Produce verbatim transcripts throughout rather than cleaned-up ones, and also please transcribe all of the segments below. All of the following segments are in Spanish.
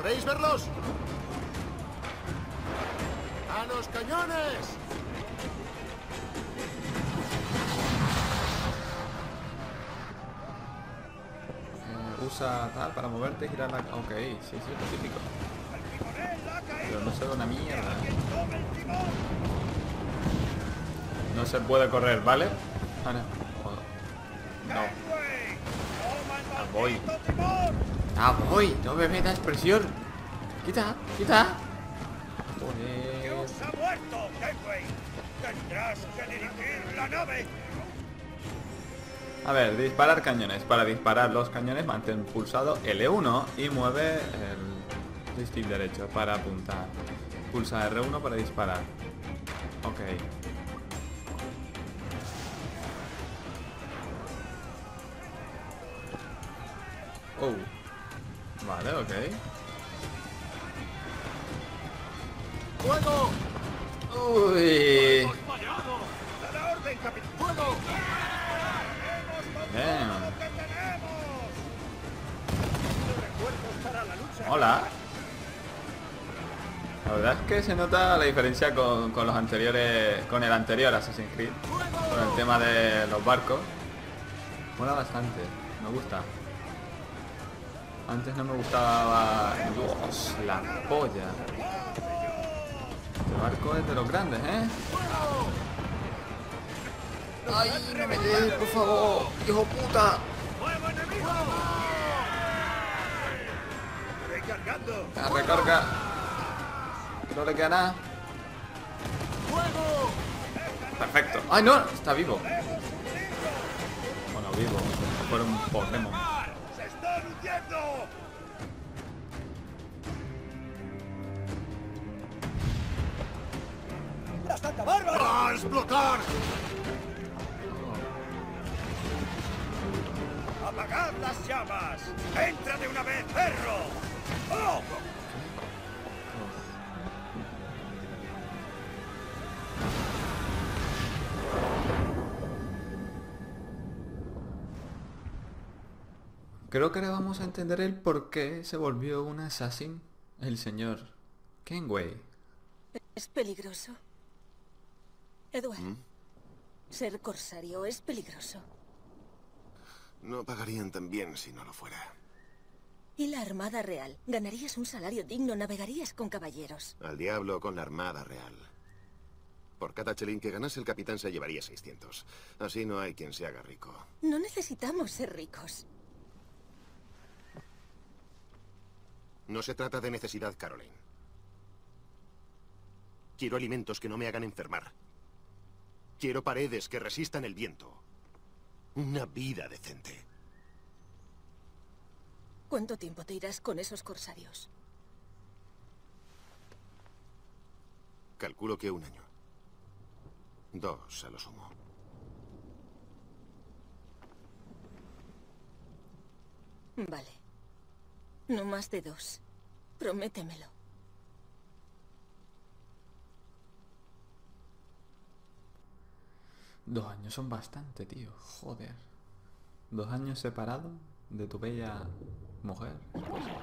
¿Podéis verlos? ¡A los cañones! Eh, usa tal para moverte y girar la... Ok, sí, sí, es típico. Pero no se ve una mierda. No se puede correr, ¿vale? Ah, no. No. Ah, voy. Ah, voy. No me metas presión. Quita, quita. Joder. ha muerto, Kenway. Tendrás que dirigir la nave. A ver, disparar cañones. Para disparar los cañones mantén pulsado L uno y mueve el joystick derecho para apuntar. Pulsa R uno para disparar. Ok. Oh. Vale, ok. ¡Fuego! Uy. ¡A la orden, capitán! ¡Fuego! Bien. ¡Que tenemos! Refuerzos para la lucha. Hola. La verdad es que se nota la diferencia con, con los anteriores, con el anterior Assassin's Creed, con el tema de los barcos. Mola bastante, me gusta. Antes no me gustaba. Dios, la polla. Este barco es de los grandes, ¿eh? Ay, no me des, por favor, hijo puta. ¡Fuego enemigo! ¡Recargando! La recarga. No le queda nada. ¡Fuego! Perfecto. ¡Ay, no! Está vivo. Bueno, vivo. Fue un Pokémon. ¡Se están hundiendo! ¡La Santa Bárbara! ¡Va a explotar! ¡Apagad las llamas! ¡Entra de una vez, perro! ¡Oh! Creo que ahora vamos a entender el por qué se volvió un assassin el señor Kenway. Es peligroso. Edward, ¿Mm? ser corsario es peligroso. No pagarían tan bien si no lo fuera. ¿Y la Armada Real? Ganarías un salario digno, navegarías con caballeros. Al diablo con la Armada Real. Por cada chelín que ganase el capitán se llevaría seiscientos. Así no hay quien se haga rico. No necesitamos ser ricos. No se trata de necesidad, Caroline. Quiero alimentos que no me hagan enfermar. Quiero paredes que resistan el viento. Una vida decente. ¿Cuánto tiempo te irás con esos corsarios? Calculo que un año. Dos a lo sumo. Vale. No más de dos. Prométemelo. Dos años son bastante, tío. Joder. Dos años separados de tu bella mujer. esposa.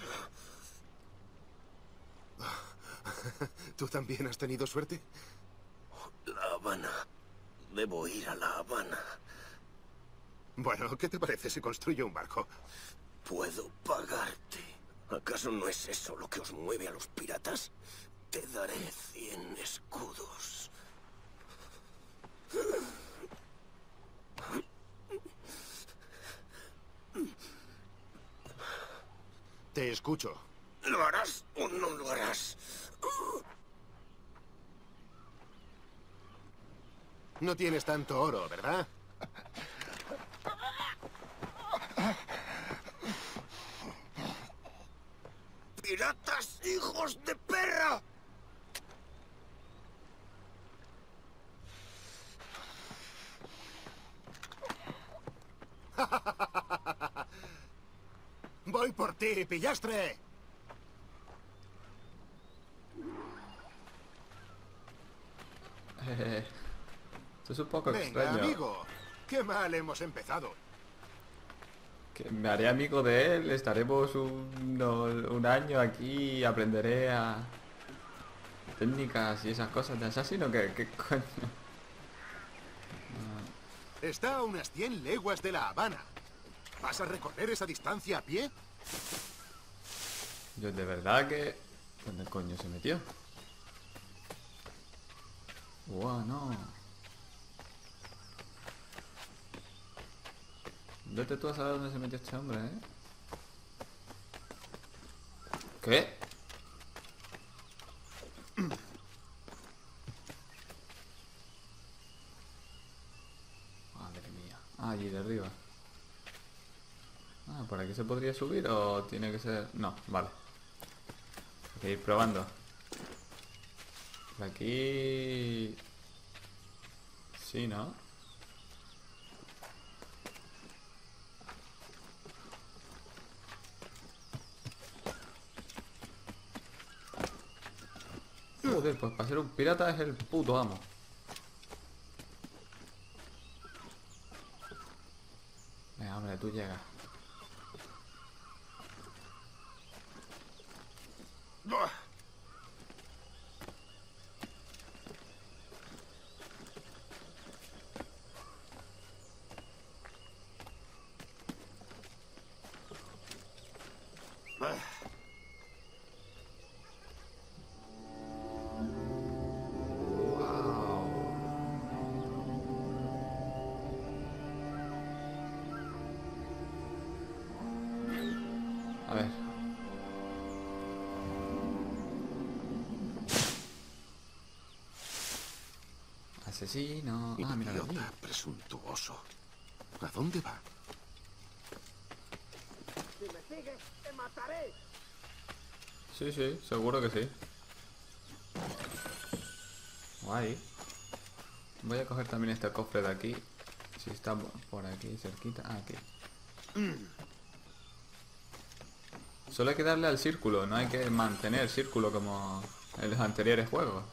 ¿Tú también has tenido suerte? ir a La Habana. Bueno, ¿qué te parece si construyo un barco? Puedo pagarte. ¿Acaso no es eso lo que os mueve a los piratas? Te daré cien escudos. Te escucho. ¿Lo harás o no lo harás? No tienes tanto oro, ¿verdad? ¡Piratas, hijos de perra! Voy por ti, pillastre. Eh, esto es un poco Venga, extraño. amigo. Qué mal hemos empezado. Que me haré amigo de él, estaremos un, no, un año aquí y aprenderé a técnicas y esas cosas de asesino. ¿Qué, qué coño? Está a unas cien leguas de La Habana. ¿Vas a recorrer esa distancia a pie? Yo de verdad que... ¿Dónde coño se metió? Wow, no. Vete tú a saber dónde se metió este hombre, ¿eh? ¿Qué? Madre mía. Ah, allí de arriba. Ah, ¿por aquí se podría subir o tiene que ser...? No, vale. Hay que ir probando. Por aquí... Sí, ¿no? Joder, pues para ser un pirata es el puto amo. Venga, hombre, tú llegas. A ver. Asesino. Ah, mira, lo vi. Idiota presuntuoso. ¿A dónde va? Si me sigues, te mataré. Sí, sí, seguro que sí. Guay. Voy a coger también este cofre de aquí. Si está por aquí cerquita. Ah, aquí. Solo hay que darle al círculo, no hay que mantener círculo como en los anteriores juegos.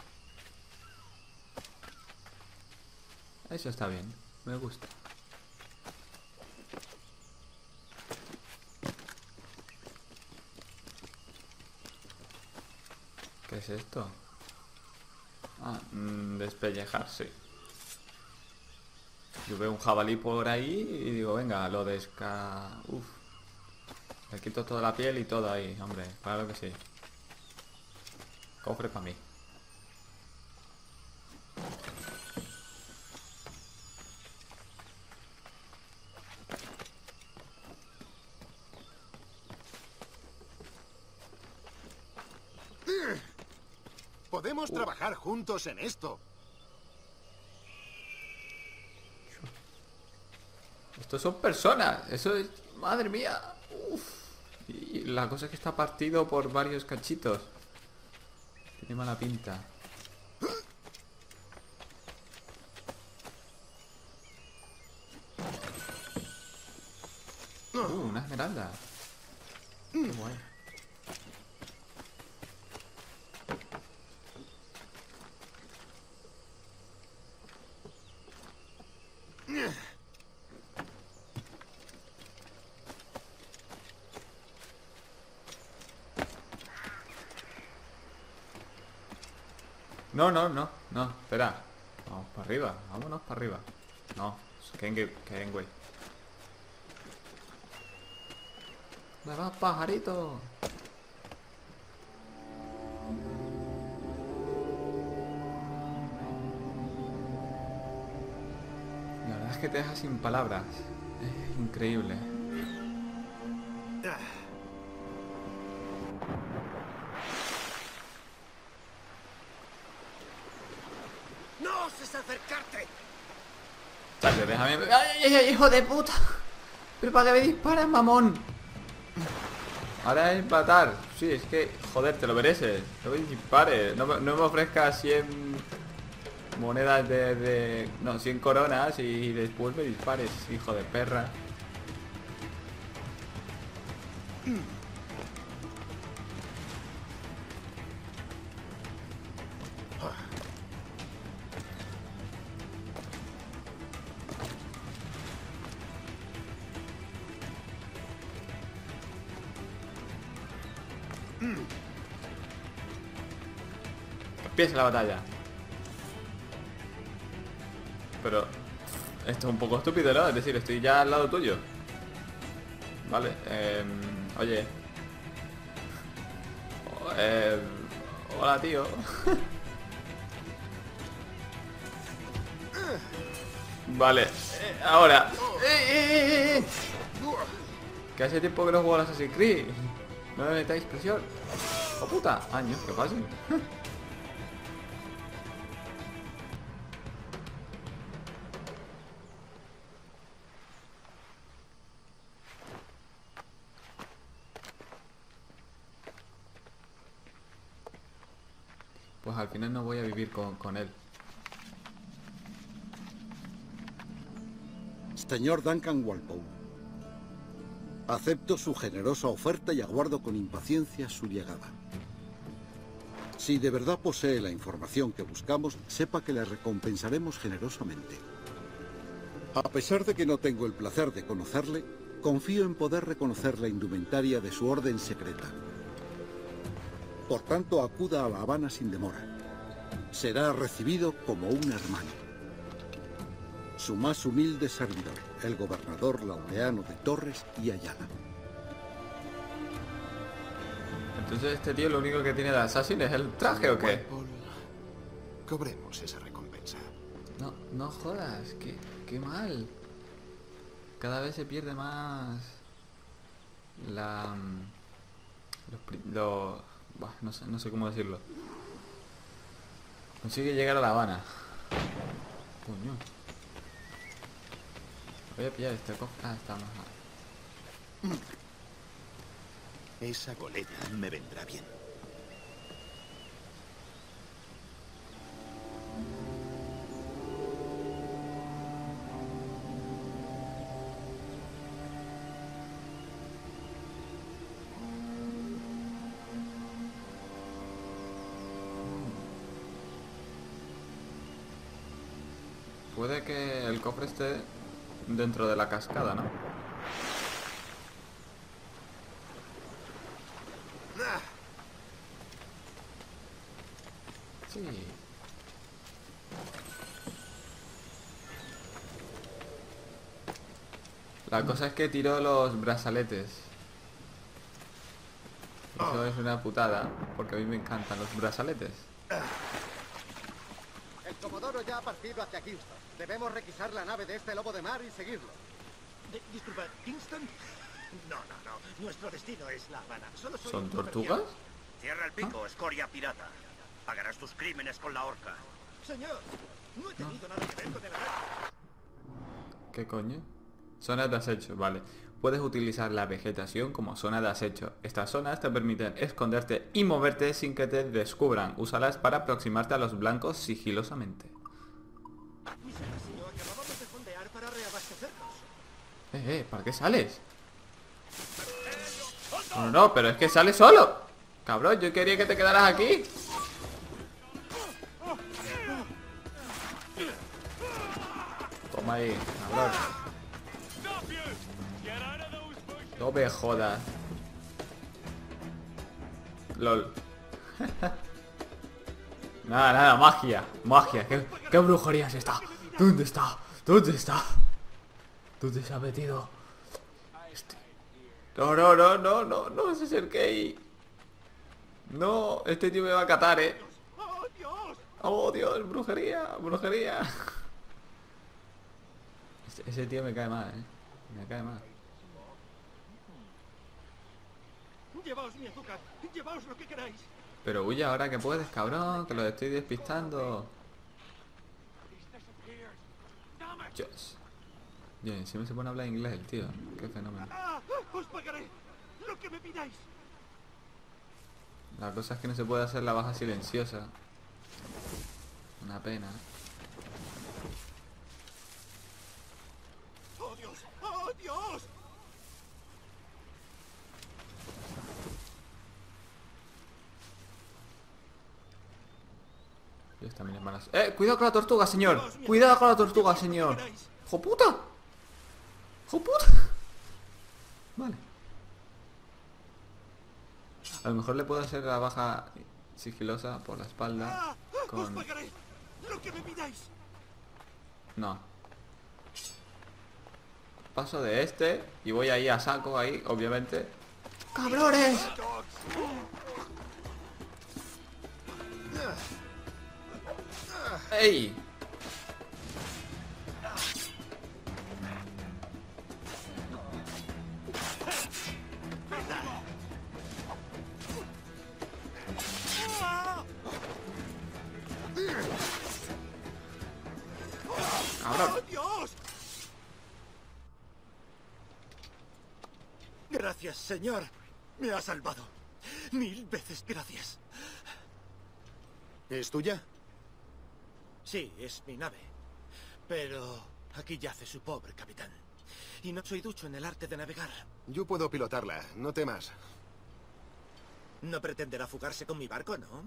Eso está bien, me gusta. ¿Qué es esto? Ah, mmm, despellejarse. Yo veo un jabalí por ahí y digo, venga, lo desca... Uf. Le quito toda la piel y todo ahí, hombre, claro que sí. Cofre para mí. Podemos Uh. trabajar juntos en esto. Estos son personas, eso es... Madre mía. Uf. Y la cosa es que está partido por varios cachitos. Tiene mala pinta. Uh, una esmeralda. Qué guay. No, no, no, no, espera. Vamos para arriba, vámonos para arriba. No, Kenway. Kenway. ¿Dónde vas, pajarito? La verdad es que te deja sin palabras. Es increíble. ¡No oses acercarte! Chacho, déjame... ¡Ay, ay, ay, hijo de puta! ¿Pero para qué me disparas, mamón? Ahora es empatar. Sí, es que... Joder, te lo mereces. No me dispares. No, me- no me ofrezcas cien... monedas de, de... No, cien coronas y después me dispares, hijo de perra. Empieza la batalla. Pero esto es un poco estúpido, ¿no? Es decir, estoy ya al lado tuyo. Vale, eh, oye. Oh, eh, hola, tío. Vale, eh, ahora. Eh, eh, eh, eh. Que hace tiempo que no juego a Assassin's Creed. No me metáis presión. ¡Oh, puta! Años, qué fácil. Pues al final no voy a vivir con, con él. Señor Duncan Walpole, acepto su generosa oferta y aguardo con impaciencia su llegada. Si de verdad posee la información que buscamos, sepa que le recompensaremos generosamente. A pesar de que no tengo el placer de conocerle, confío en poder reconocer la indumentaria de su orden secreta. Por tanto, acuda a La Habana sin demora. Será recibido como un hermano. Su más humilde servidor, el gobernador Laureano de Torres y Ayala. Entonces este tío lo único que tiene de Assassin es el traje, ¿o qué? Walpole, cobremos esa recompensa. No, no jodas, qué, qué mal. Cada vez se pierde más la... Los... pri- los bah, no sé, no sé cómo decirlo. Consigue llegar a La Habana. Coño. Voy a pillar este cofre. Ah, está más. Esa goleta me vendrá bien. Puede que el cofre esté dentro de la cascada, ¿no? Sí. La cosa es que tiró los brazaletes. Eso es una putada, porque a mí me encantan los brazaletes. El Comodoro ya ha partido hacia Kingston. Debemos requisar la nave de este lobo de mar y seguirlo. Di- disculpa, ¿Kingston? No, no, no. Nuestro destino es La Habana. Solo soy ¿Son un tortugas? comerciante. Cierra el pico, escoria pirata. Pagarás tus crímenes con la horca. Señor, no he tenido nada que ver con el ataque. ¿Qué coño? Zonas de acecho, vale. Puedes utilizar la vegetación como zona de acecho. Estas zonas te permiten esconderte y moverte sin que te descubran. Úsalas para aproximarte a los blancos sigilosamente. Mis hijas y yo acabamos de fondear para reabastecernos. Eh, eh, ¿para qué sales? No, no, no, pero es que sales solo. Cabrón, yo quería que te quedaras aquí. Toma ahí, cabrón. No me jodas. LOL. Nada, nada, magia. Magia. ¿Qué, qué brujería es esta? ¿Dónde está? ¿Dónde está? ¿Dónde se ha metido? Este... No, no, no, no, no, no se acerque ahí. No, este tío me va a catar, eh. ¡Oh, Dios! Oh, Dios, brujería, brujería. Ese, ese tío me cae mal, eh. Me cae mal. Llevaos mi azúcar, llevaos lo que queráis. Pero huye ahora que puedes, cabrón, que los estoy despistando. Dios. Dios, encima se pone a hablar inglés el tío. Qué fenómeno. ¡Ah! ¡Os pagaré lo que me pidáis! La cosa es que no se puede hacer la baja silenciosa. Una pena. ¡Oh, Dios! ¡Oh, Dios! Dios, también es malas. ¡Eh! ¡Cuidado con la tortuga, señor! ¡Cuidado con la tortuga, señor! ¡Jo puta! ¡Jo puta! Vale. A lo mejor le puedo hacer la baja sigilosa por la espalda. Con... ¡Os pagaré lo que me pidáis! No. Paso de este y voy ahí a saco, ahí, obviamente. ¡Cabrones! ¡Ey! ¡Cabrón! ¡Oh, Dios! Gracias, señor. Me ha salvado. Mil veces gracias. ¿Es tuya? Sí, es mi nave. Pero aquí yace su pobre capitán. Y no soy ducho en el arte de navegar. Yo puedo pilotarla, no temas. No pretenderá fugarse con mi barco, ¿no?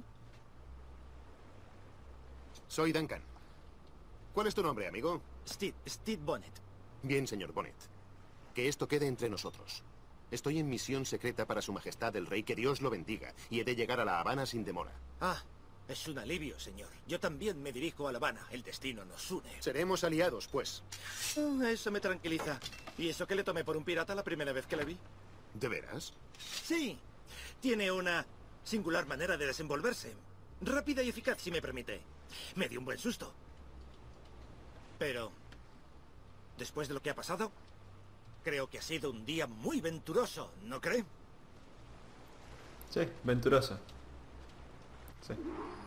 Soy Duncan. ¿Cuál es tu nombre, amigo? Steve, Steve Bonnet. Bien, señor Bonnet. Que esto quede entre nosotros. Estoy en misión secreta para su majestad el rey, que Dios lo bendiga, y he de llegar a La Habana sin demora. Ah, es un alivio, señor. Yo también me dirijo a La Habana. El destino nos une. Seremos aliados, pues. Ah, eso me tranquiliza. ¿Y eso que le tomé por un pirata la primera vez que le vi? ¿De veras? Sí. Tiene una singular manera de desenvolverse. Rápida y eficaz, si me permite. Me dio un buen susto. Pero, después de lo que ha pasado, creo que ha sido un día muy venturoso, ¿no cree? Sí, venturoso. Sí.